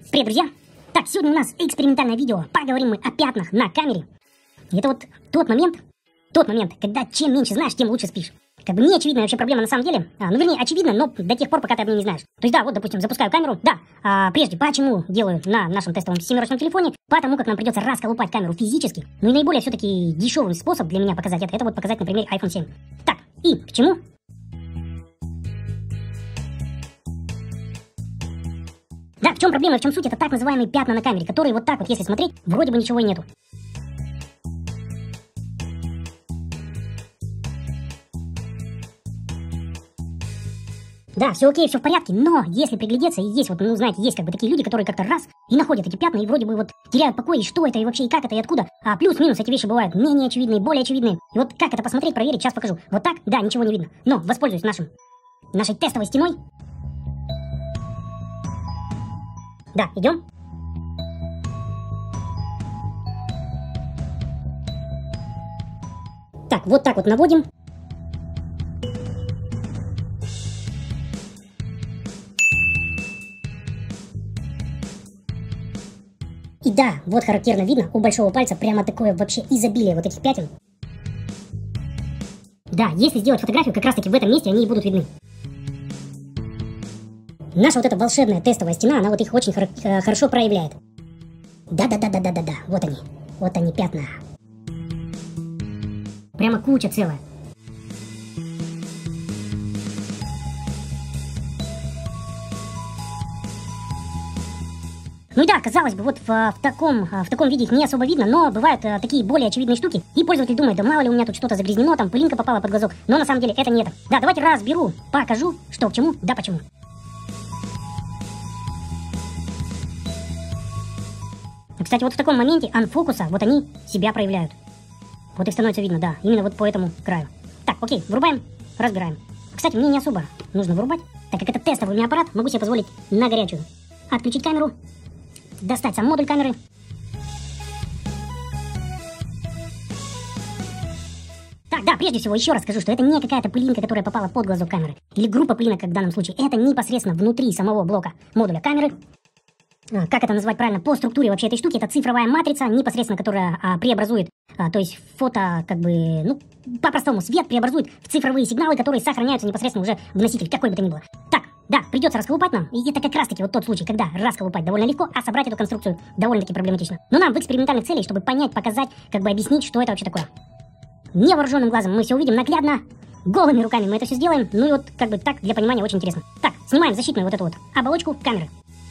Привет, друзья! Так, сегодня у нас экспериментальное видео. Поговорим мы о пятнах на камере. И это вот тот момент, когда чем меньше знаешь, тем лучше спишь. Как бы не очевидная вообще проблема на самом деле. Вернее, очевидно, но до тех пор, пока ты об ней не знаешь. То есть, да, вот, допустим, запускаю камеру, да. Прежде, почему делаю на нашем тестовом семерочном телефоне? Потому как нам придется расколупать камеру физически. Ну и наиболее все-таки дешевый способ для меня показать это вот показать на примере iPhone 7. Так, и к чему? Да, в чем проблема, в чем суть? Это так называемые пятна на камере, которые вот так вот, если смотреть, вроде бы ничего и нету. Да, все окей, все в порядке, но если приглядеться, и есть вот, ну, знаете, есть как бы такие люди, которые как-то раз и находят эти пятна, и вроде бы вот теряют покой, и что это, и вообще, и как это, и откуда. А плюс-минус эти вещи бывают менее очевидные, более очевидные. И вот как это посмотреть, проверить, сейчас покажу. Вот так, да, ничего не видно. Но воспользуюсь нашей тестовой стеной. Да, идем. Так, вот так вот наводим. И да, вот характерно видно, у большого пальца прямо такое вообще изобилие вот этих пятен. Да, если сделать фотографию, как раз таки в этом месте они и будут видны. Наша вот эта волшебная тестовая стена, она вот их очень хорошо проявляет. Да-да-да-да-да-да-да, вот они пятна. Прямо куча целая. Ну да, казалось бы, вот в таком виде их не особо видно, но бывают такие более очевидные штуки, и пользователь думает, да мало ли у меня тут что-то загрязнено, там пылинка попала под глазок, но на самом деле это не это. Да, давайте разберу, покажу, что к чему, да почему. Кстати, вот в таком моменте анфокуса, вот они себя проявляют. Вот их становится видно, да, именно вот по этому краю. Так, окей, вырубаем, разбираем. Кстати, мне не особо нужно вырубать, так как это тестовый у меня аппарат, могу себе позволить на горячую отключить камеру, достать сам модуль камеры. Так, да, прежде всего еще раз скажу, что это не какая-то пылинка, которая попала под глазок камеры, или группа пылинок, как в данном случае. Это непосредственно внутри самого блока модуля камеры. Как это назвать правильно, по структуре вообще этой штуки, это цифровая матрица, непосредственно, которая преобразует, то есть фото, как бы, ну, по-простому, свет преобразует в цифровые сигналы, которые сохраняются непосредственно уже в носитель, какой бы то ни было. Так, да, придется расколупать нам, и это как раз-таки вот тот случай, когда расколупать довольно легко, а собрать эту конструкцию довольно-таки проблематично. Но нам в экспериментальных целях, чтобы понять, показать, как бы объяснить, что это вообще такое. Невооруженным глазом мы все увидим наглядно, голыми руками мы это все сделаем, ну и вот, как бы так, для понимания очень интересно. Так, снимаем защитную вот эту вот оболочку камеры.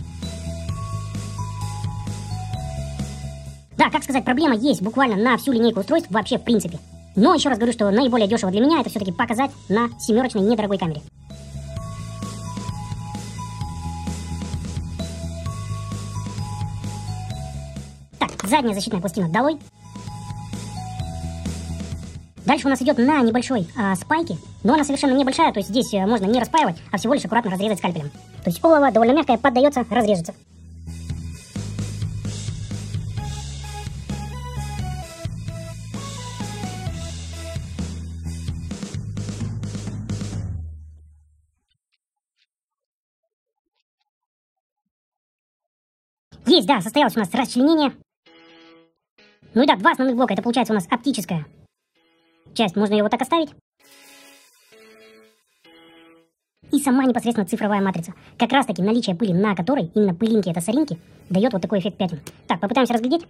Да, как сказать, проблема есть буквально на всю линейку устройств вообще в принципе. Но еще раз говорю, что наиболее дешево для меня это все-таки показать на семерочной недорогой камере. Так, задняя защитная пластина долой. Дальше у нас идет на небольшой спайке, но она совершенно небольшая, то есть здесь можно не распаивать, а всего лишь аккуратно разрезать скальпелем. То есть олово довольно мягкое, поддается, разрежется. Есть, да, состоялось у нас расчленение. Ну и да, два основных блока. Это получается у нас оптическая часть. Можно ее вот так оставить. И сама непосредственно цифровая матрица. Как раз таки наличие пыли, на которой, именно пылинки, это соринки, дает вот такой эффект пятен. Так, попытаемся разглядеть.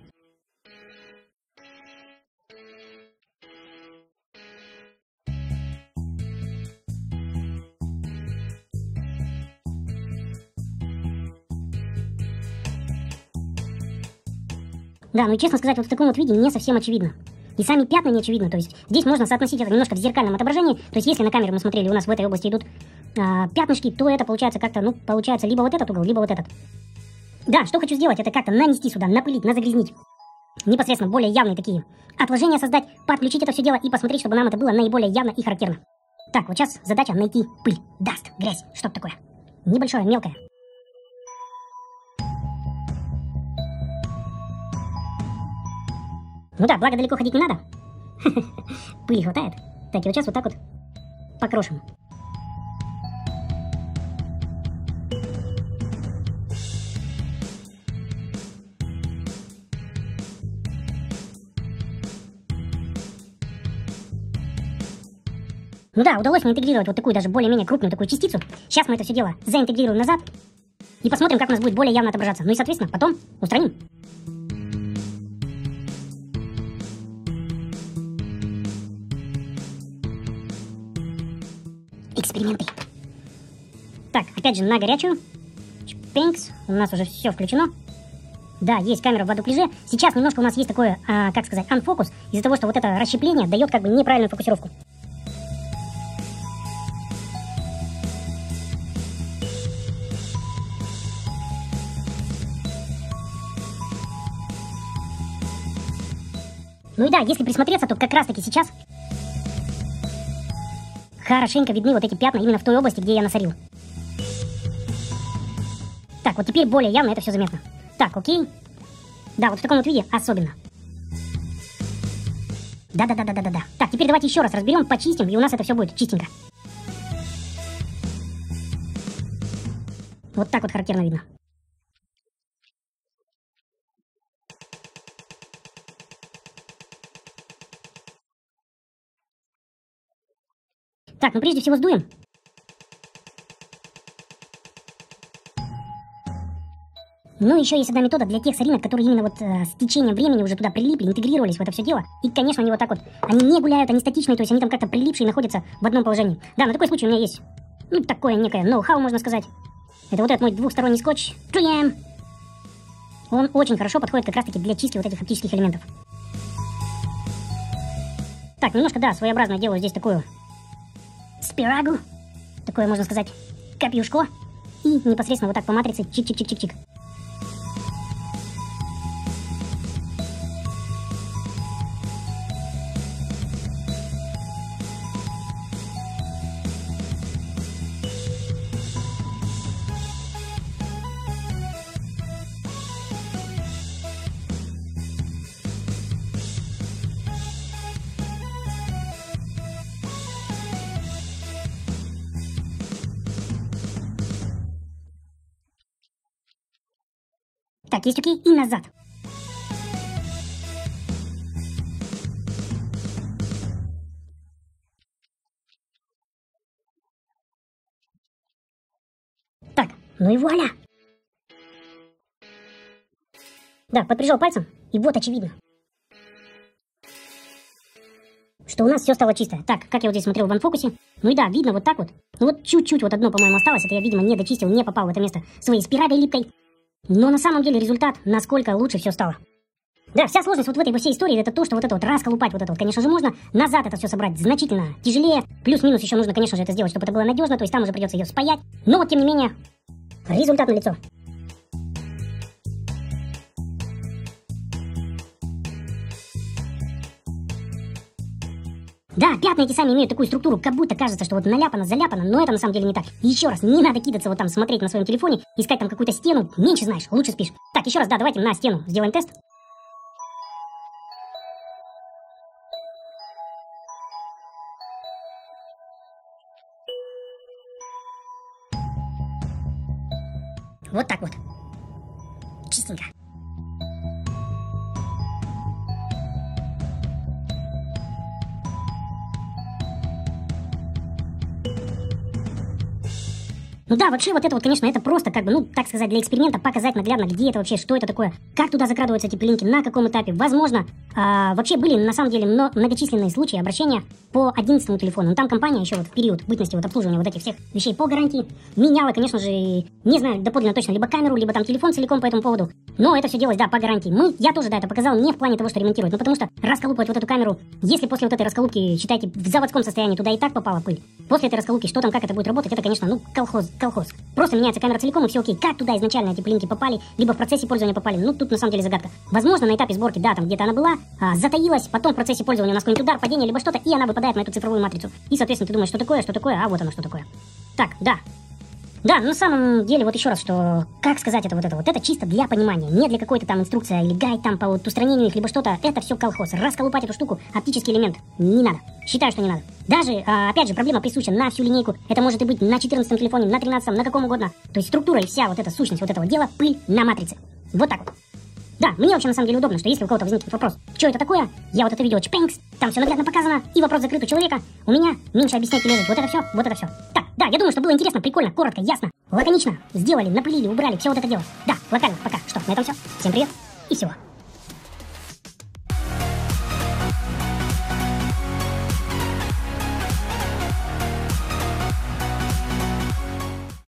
Да, ну и честно сказать, вот в таком вот виде не совсем очевидно. И сами пятна не очевидны, то есть здесь можно соотносить это немножко в зеркальном отображении, то есть если на камере мы смотрели, у нас в этой области идут пятнышки, то это получается как-то, ну, получается либо вот этот угол, либо вот этот. Да, что хочу сделать, это как-то нанести сюда, напылить, назагрязнить. Непосредственно более явные такие отложения создать, подключить это все дело и посмотреть, чтобы нам это было наиболее явно и характерно. Так, вот сейчас задача найти пыль, даст, грязь, что-то такое. Небольшое, мелкое. Ну да, благо далеко ходить не надо. Пыли хватает. Так, и вот сейчас вот так вот покрошим. Ну да, удалось мне интегрировать вот такую даже более-менее крупную такую частицу. Сейчас мы это все дело заинтегрируем назад и посмотрим, как у нас будет более явно отображаться. Ну и, соответственно, потом устраним. Эксперименты. Так, опять же, на горячую. Чпенькс. У нас уже все включено. Да, есть камера в адуплеже. Сейчас немножко у нас есть такое, как сказать, анфокус. Из-за того, что вот это расщепление дает как бы неправильную фокусировку. Ну и да, если присмотреться, то как раз таки сейчас хорошенько видны вот эти пятна именно в той области, где я насорил. Так, вот теперь более явно это все заметно. Так, окей. Да, вот в таком вот виде особенно. Да. Так, теперь давайте еще раз разберем, почистим, и у нас это все будет чистенько. Вот так вот характерно видно. Так, ну прежде всего сдуем. Ну, еще есть одна метода для тех соринок, которые именно вот с течением времени уже туда прилипли, интегрировались в это все дело. И, конечно, они вот так вот, они не гуляют, они статичные, то есть они там как-то прилипшие и находятся в одном положении. Да, на такой случай у меня есть, ну, такое некое ноу-хау, можно сказать. Это вот этот мой двухсторонний скотч 3M. Он очень хорошо подходит как раз-таки для чистки вот этих оптических элементов. Так, немножко, да, своеобразно делаю здесь такую спирагу. Такое, можно сказать, копьюшко. И непосредственно вот так по матрице чик-чик-чик-чик-чик. Так, есть окей, и назад. Так, ну и вуаля. Да, подприжал пальцем, и вот очевидно, что у нас все стало чистое. Так, как я вот здесь смотрел в анфокусе. Ну и да, видно вот так вот. Ну вот чуть-чуть вот одно, по-моему, осталось. Это я, видимо, не дочистил, не попал в это место своей спиралью липкой. Но на самом деле результат, насколько лучше все стало. Да, вся сложность вот в этой всей истории, это то, что вот это вот расколупать вот это вот, конечно же, можно. Назад это все собрать значительно тяжелее. Плюс-минус еще нужно, конечно же, это сделать, чтобы это было надежно. То есть там уже придется ее спаять. Но вот, тем не менее, результат налицо. Да, пятна эти сами имеют такую структуру, как будто кажется, что вот наляпано, заляпано, но это на самом деле не так. Еще раз, не надо кидаться вот там, смотреть на своем телефоне, искать там какую-то стену, меньше знаешь, лучше спишь. Так, еще раз, да, давайте на стену сделаем тест. Вот так вот. Чистенько. Ну да, вообще вот это вот, конечно, это просто как бы, ну, так сказать, для эксперимента показать наглядно, где это вообще, что это такое, как туда закрадываются эти пылинки, на каком этапе. Возможно, вообще были на самом деле многочисленные случаи обращения по 11-му телефону. Но там компания еще вот в период бытности вот обслуживания вот этих всех вещей по гарантии меняла, конечно же, не знаю доподлинно точно, либо камеру, либо там телефон целиком по этому поводу. Но это все делалось, да, по гарантии. Я тоже, да, это показал не в плане того, что ремонтировать, но потому что расколупывать вот эту камеру, если после вот этой расколупки, считайте, в заводском состоянии туда и так попала пыль, после этой расколупки, что там, как это будет работать, это, конечно, ну, колхоз. Просто меняется камера целиком, и все окей. Как туда изначально эти пылинки попали, либо в процессе пользования попали, ну, тут на самом деле загадка. Возможно, на этапе сборки, да, там где-то она была, затаилась, потом в процессе пользования у нас какой-нибудь удар, падение, либо что-то, и она выпадает на эту цифровую матрицу. И, соответственно, ты думаешь, что такое, а вот оно, что такое. Так, да. Да, на самом деле, вот еще раз, что, как сказать это чисто для понимания, не для какой-то там инструкции или гайд там по вот устранению их, либо что-то, это все колхоз. Расколупать эту штуку, оптический элемент, не надо. Считаю, что не надо. Даже, опять же, проблема присуща на всю линейку, это может и быть на 14-м телефоне, на 13-м, на каком угодно. То есть структура и вся вот эта сущность вот этого дела, пыль на матрице. Вот так вот. Да, мне вообще на самом деле удобно, что если у кого-то возникнет вопрос, что это такое, я вот это видео чпэнкс, там все наглядно показано, и вопрос закрыт у человека, у меня меньше объяснять и лезать, вот это все, вот это все. Так, да, я думаю, что было интересно, прикольно, коротко, ясно, лаконично, сделали, напылили, убрали, все вот это дело. Да, локально, пока, что, на этом все. Всем привет и всего.